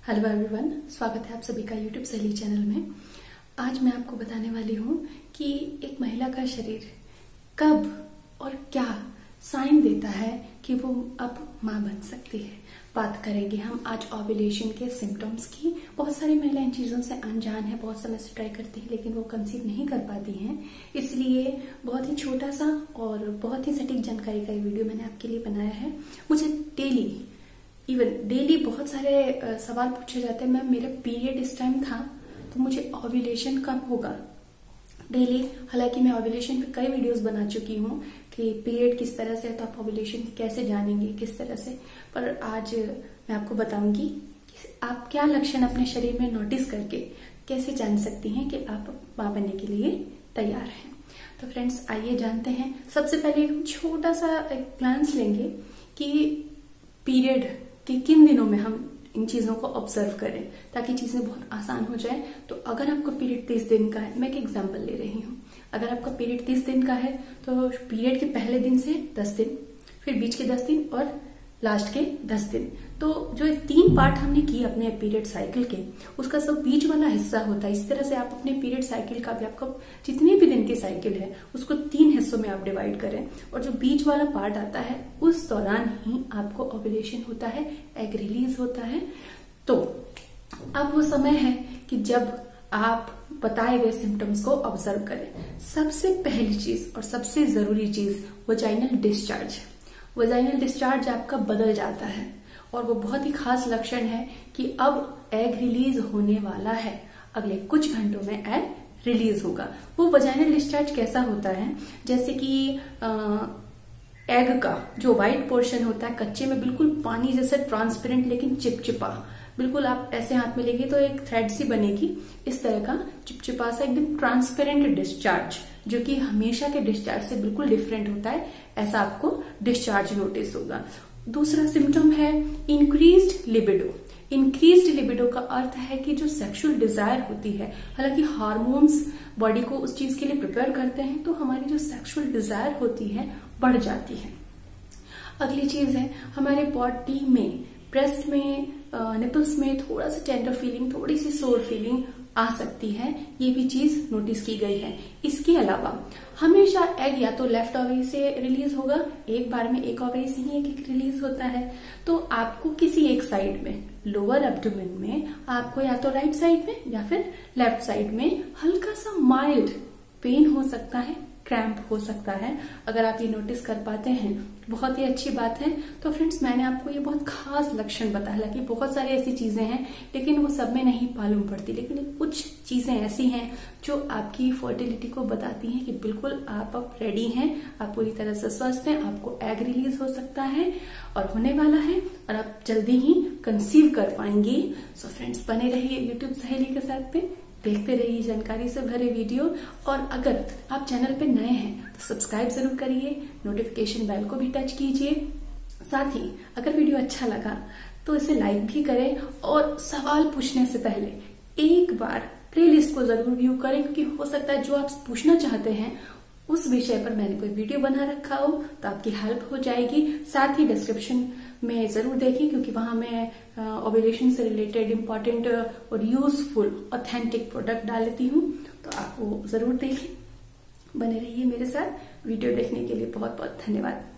Hello everyone, स्वागत है आप सभी का यूट्यूब सहेली चैनल में। आज मैं आपको बताने वाली हूँ कि एक महिला का शरीर कब और क्या साइन देता है कि वो अब माँ बन सकती है। बात करेंगे हम आज ओव्यूलेशन के सिम्टम्स की। बहुत सारी महिलाएं इन चीजों से अनजान है, बहुत समय से ट्राई करती है लेकिन वो कंसीव नहीं कर पाती हैं। इसलिए बहुत ही छोटा सा और बहुत ही सटीक जानकारी का ये वीडियो मैंने आपके लिए बनाया है। मुझे डेली बहुत सारे सवाल पूछे जाते हैं, मैम मेरा पीरियड इस टाइम था तो मुझे ओव्यूलेशन कब होगा। डेली, हालांकि मैं ओव्यूलेशन पे कई वीडियोस बना चुकी हूँ कि पीरियड किस तरह से है तो आप ओव्यूलेशन कैसे जानेंगे, किस तरह से। पर आज मैं आपको बताऊंगी कि आप क्या लक्षण अपने शरीर में नोटिस करके कैसे जान सकती हैं कि आप मां बनने के लिए तैयार हैं। तो फ्रेंड्स, आइए जानते हैं। सबसे पहले हम छोटा सा एक ग्लांस लेंगे कि पीरियड कि किन दिनों में हम इन चीजों को ऑब्जर्व करें ताकि चीजें बहुत आसान हो जाए। तो अगर आपका पीरियड 30 दिन का है, मैं एक एग्जांपल ले रही हूँ। अगर आपका पीरियड 30 दिन का है तो पीरियड के पहले दिन से 10 दिन, फिर बीच के 10 दिन और लास्ट के 10 दिन, तो जो 3 पार्ट हमने किए अपने पीरियड साइकिल के, उसका सब बीच वाला हिस्सा होता है। इस तरह से आप अपने पीरियड साइकिल का भी, आपका जितने भी दिन की साइकिल है उसको 3 हिस्सों में आप डिवाइड करें और जो बीच वाला पार्ट आता है उस दौरान ही आपको ओव्यूलेशन होता है, एग रिलीज होता है। तो अब वो समय है कि जब आप बताए गए सिम्टम्स को ऑब्जर्व करें। सबसे पहली चीज और सबसे जरूरी चीज वजाइनल डिस्चार्ज। वजाइनल डिस्चार्ज आपका बदल जाता है और वो बहुत ही खास लक्षण है कि अब एग रिलीज होने वाला है। अगले कुछ घंटों में एग रिलीज होगा। वो वजाइनल डिस्चार्ज कैसा होता है, जैसे कि एग का जो व्हाइट पोर्शन होता है कच्चे में बिल्कुल पानी जैसा ट्रांसपेरेंट लेकिन चिपचिपा, बिल्कुल आप ऐसे हाथ में लेंगे तो एक थ्रेड सी बनेगी, इस तरह का चिपचिपा सा एकदम ट्रांसपेरेंट डिस्चार्ज, जो कि हमेशा के डिस्चार्ज से बिल्कुल डिफरेंट होता है। ऐसा आपको डिस्चार्ज नोटिस होगा। दूसरा सिम्टम है इंक्रीज्ड लिबिडो। इंक्रीज्ड लिबिडो का अर्थ है कि जो सेक्सुअल डिजायर होती है, हालांकि हार्मोन्स बॉडी को उस चीज के लिए प्रिपेयर करते हैं तो हमारी जो सेक्सुअल डिजायर होती है बढ़ जाती है। अगली चीज है हमारे बॉडी में, ब्रेस्ट में, निपल्स में थोड़ा सा टेंडर फीलिंग, थोड़ी सी सोर फीलिंग आ सकती है। ये भी चीज नोटिस की गई है। इसके अलावा हमेशा एग या तो लेफ्ट ओवरी से रिलीज होगा, एक बार में एक ओवरी से ही एक रिलीज होता है। तो आपको किसी एक साइड में, लोअर एब्डोमेन में, आपको या तो राइट साइड में या फिर लेफ्ट साइड में हल्का सा माइल्ड पेन हो सकता है, क्रैम्प हो सकता है। अगर आप ये नोटिस कर पाते हैं बहुत ही अच्छी बात है। तो फ्रेंड्स, मैंने आपको ये बहुत खास लक्षण बताया। हालांकि बहुत सारी ऐसी चीजें हैं लेकिन वो सब में नहीं मालूम पड़ती, लेकिन कुछ चीजें ऐसी हैं जो आपकी फर्टिलिटी को बताती हैं कि बिल्कुल आप अब रेडी हैं, आप पूरी तरह से स्वस्थ हैं, आपको एग रिलीज हो सकता है और होने वाला है और आप जल्दी ही कंसीव कर पाएंगे। सो फ्रेंड्स, बने रहिए यूट्यूब सहेली के साथ में, देखते रहिए जानकारी से भरे वीडियो। और अगर आप चैनल पे नए हैं तो सब्सक्राइब जरूर करिए, नोटिफिकेशन बेल को भी टच कीजिए। साथ ही अगर वीडियो अच्छा लगा तो इसे लाइक भी करें और सवाल पूछने से पहले एक बार प्लेलिस्ट को जरूर व्यू करें, क्योंकि हो सकता है जो आप पूछना चाहते हैं उस विषय पर मैंने कोई वीडियो बना रखा हो तो आपकी हेल्प हो जाएगी। साथ ही डिस्क्रिप्शन में जरूर देखिए, क्योंकि वहां मैं ओव्यूलेशन से रिलेटेड इंपॉर्टेंट और यूजफुल ऑथेंटिक प्रोडक्ट डालती हूँ, तो आप वो जरूर देखिए। बने रहिए मेरे साथ। वीडियो देखने के लिए बहुत बहुत धन्यवाद।